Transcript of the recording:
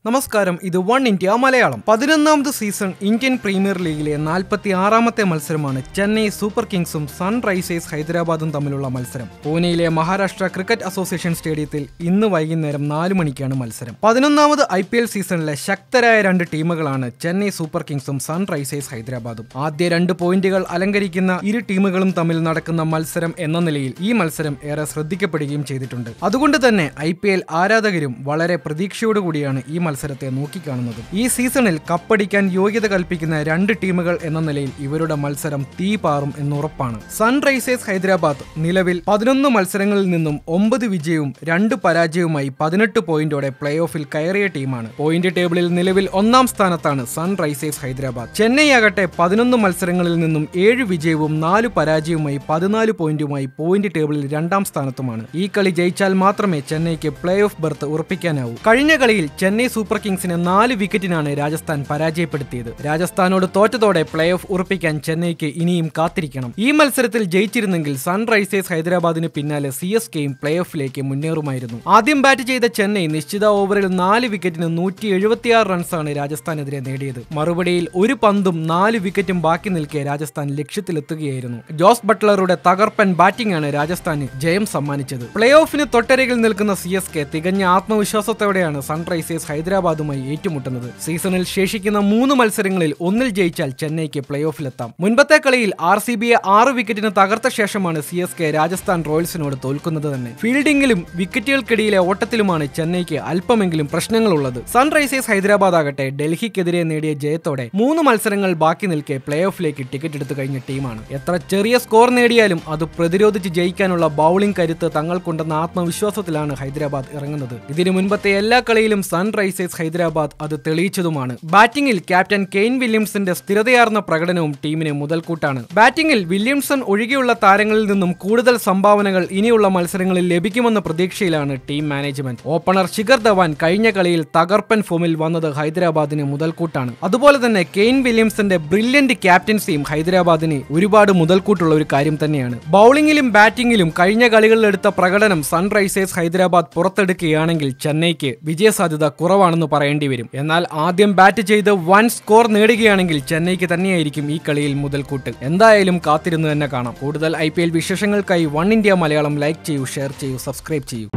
നമസ്കാരം, ഇത് one India Malayalam. 11ാമത് സീസൺ ഇന്ത്യൻ പ്രീമിയർ ലീഗിലെ 46ാമത്തെ മത്സരമാണ് ചെന്നൈ സൂപ്പർ കിങ്സും സൺറൈസേഴ്സ് ഹൈദരാബാദും തമ്മിലുള്ള മത്സരം. പൂനെയിലെ മഹാരാഷ്ട്ര ക്രിക്കറ്റ് അസോസിയേഷൻ സ്റ്റേഡിയത്തിൽ ഇന്ന് വൈകുന്നേരം 4 മണിക്കാണ് മത്സരം. 11ാമത് IPL സീസണിലെ ശക്തരായ രണ്ട് ടീമുകളാണ് ചെന്നൈ സൂപ്പർ കിങ്സും സൺറൈസേഴ്സ് ഹൈദരാബാദും. ആദ്യ 2 പോയിന്റുകൾ അലങ്കരിക്കുന്ന ഇരു ടീമുകളും തമ്മിൽ നടക്കുന്ന മത്സരം എന്ന നിലയിൽ ഈ മത്സരം ഏറെ ശ്രദ്ധിക്കപ്പെടുകയും ചെയ്തിട്ടുണ്ട്. അതുകൊണ്ട് തന്നെ IPL ആരാധകരും വളരെ പ്രതീക്ഷയോടുകൂടിയാണ് ഈ മത്സരത്തെ നോക്കിക്കാണുന്നത്. ഈ സീസണിൽ കപ്പടിക്കാൻ യോഗ്യത കൽപ്പിക്കുന്ന 2 ടീമുകൾ എന്ന നിലയിൽ ഇവരുടെ മത്സരം തീ പാറും എന്നുറപ്പാണ്. സൺറൈസേഴ്സ് ഹൈദരാബാദ് നിലവിൽ 11 മത്സരങ്ങളിൽ നിന്നും 9 വിജയവും 2 പരാജയവുമായി 18 പോയിന്റോടെ പ്ലേ ഓഫിൽ കയറിയ ടീമാണ്. പോയിന്റ് ടേബിളിൽ നിലവിൽ 1ാം സ്ഥാനത്താണ് സൺറൈസേഴ്സ് ഹൈദരാബാദ്. ചെന്നൈ ആകട്ടെ 11 മത്സരങ്ങളിൽ നിന്നും 7 വിജയവും 4 പരാജയവുമായി 14 പോയിന്റുമായി പോയിന്റ് ടേബിളിൽ 2ാം സ്ഥാനത്തുമാണ്. ഈ കളി ജയിച്ചാൽ മാത്രമേ ചെന്നൈക്ക് പ്ലേ ഓഫ് ബർത്ത് ഉറപ്പിക്കാനാവൂ. കഴിഞ്ഞ കളിയിൽ ചെന്നൈ സൂപ്പർ കിങ്സിനെ 4 വിക്കറ്റിനാണ് രാജസ്ഥാൻ പരാജയപ്പെടുത്തിയത്. രാജസ്ഥാനോട് തോറ്റതോടെ പ്ലേ ഓഫ് ഉറപ്പിക്കാൻ ചെന്നൈക്ക് ഇനിയും കാത്തിരിക്കണം. ഈ മത്സരത്തിൽ ജയിച്ചിരുന്നെങ്കിൽ സൺറൈസേഴ്സ് ഹൈദരാബാദിന് പിന്നാലെ CSKയും പ്ലേ ഓഫിലേക്ക് മുന്നേറുമായിരുന്നു. ആദ്യം ബാറ്റ് ചെയ്ത ചെന്നൈ നിശ്ചിത ഓവറിൽ 4 വിക്കറ്റിന് 176 റൺസാണ് രാജസ്ഥാനെതിരെ നേടിയത്. മറുപടിയിൽ 1 പന്തും 4 വിക്കറ്റും ബാക്കി നിൽക്കെ രാജസ്ഥാൻ ലക്ഷ്യത്തിലെത്തുകയായിരുന്നു. ജോസ് ബട്ട്ലറുടെ തകർപ്പൻ ബാറ്റിംഗ് ആണ് രാജസ്ഥാന് ജയം സമ്മാനിച്ചത്. പ്ലേ ഓഫിന് തൊട്ടരികിൽ നിൽക്കുന്ന CSK തികഞ്ഞ ആത്മവിശ്വാസത്തോടെയാണ് സൺറൈസേഴ്സ് ഹൈദരാബാദുമായി ഏറ്റുമുട്ടുന്നത്. സീസണിൽ ശേഷിക്കുന്ന 3 മത്സരങ്ങളിൽ 1 ജയിച്ചാൽ ചെന്നൈക്ക് പ്ലേ ഓഫിലെത്താം. മുൻപത്തെ കളിയിൽ RCBയെ 6 വിക്കറ്റിന് തകർത്ത ശേഷമാണ് CSK രാജസ്ഥാൻ റോയൽസിനോട് തോൽക്കുന്നത് തന്നെ. ഫീൽഡിംഗിലും വിക്കറ്റുകൾക്കിടയിലെ ഓട്ടത്തിലുമാണ് ചെന്നൈക്ക് അല്പമെങ്കിലും പ്രശ്നങ്ങളുള്ളത്. സൺറൈസേഴ്സ് ഹൈദരാബാദ് ആകട്ടെ ഡൽഹിക്കെതിരെ നേടിയ ജയത്തോടെ 3 മത്സരങ്ങൾ ബാക്കി നിൽക്കെ പ്ലേ ഓഫിലേക്ക് ടിക്കറ്റ് എടുത്തു കഴിഞ്ഞ ടീമാണ്. എത്ര ചെറിയ സ്കോർ നേടിയാലും അത് പ്രതിരോധിച്ച് ജയിക്കാനുള്ള ബൌളിംഗ് കരുത്ത് തങ്ങൾക്കുണ്ടെന്ന ആത്മവിശ്വാസത്തിലാണ് ഹൈദരാബാദ് ഇറങ്ങുന്നത്. ഇതിനു മുൻപത്തെ എല്ലാ കളിയിലും സൺറൈസേഴ്സ് ഹൈദരാബാദ് അത് തെളിയിച്ചതുമാണ്. ബാറ്റിംഗിൽ ക്യാപ്റ്റൻ കെയ്ൻ വില്യംസന്റെ സ്ഥിരതയാർന്ന പ്രകടനവും ടീമിന് മുതൽക്കൂട്ടാണ്. ബാറ്റിംഗിൽ വില്യംസൺ ഒഴികെയുള്ള താരങ്ങളിൽ നിന്നും കൂടുതൽ സംഭാവനകൾ ഇനിയുള്ള മത്സരങ്ങളിൽ ലഭിക്കുമെന്ന പ്രതീക്ഷയിലാണ് team management. Opener Shikhar Dhawan കഴിഞ്ഞ കളിയിൽ തകർപ്പൻ ഫോമിൽ വന്നത് ഹൈദരാബാദിന് മുതൽക്കൂട്ടാണ്. അതുപോലെ തന്നെ കെയ്ൻ വില്യംസന്റെ ബ്രില്യന്റ് ക്യാപ്റ്റൻസിയും ഹൈദരാബാദിന് ഒരുപാട് മുതൽക്കൂട്ടുള്ള ഒരു കാര്യം തന്നെയാണ്. ബൌളിംഗിലും ബാറ്റിംഗിലും കഴിഞ്ഞ കളികളിൽ എടുത്ത പ്രകടനം സൺറൈസേഴ്സ് ഹൈദരാബാദ് പുറത്തെടുക്കുകയാണെങ്കിൽ ചെന്നൈക്ക് വിജയസാധ്യത കുറവാണെന്ന് പറയേണ്ടി വരും. എന്നാൽ ആദ്യം ബാറ്റ് ചെയ്ത് 1 സ്കോർ നേടുകയാണെങ്കിൽ ചെന്നൈക്ക് തന്നെയായിരിക്കും ഈ കളിയിൽ മുതൽക്കൂട്ട്. എന്തായാലും കാത്തിരുന്ന് തന്നെ കാണാം. കൂടുതൽ IPL വിശേഷങ്ങൾക്കായി വൺ ഇന്ത്യ മലയാളം ലൈക്ക് ചെയ്യൂ, ഷെയർ ചെയ്യൂ, സബ്സ്ക്രൈബ് ചെയ്യൂ.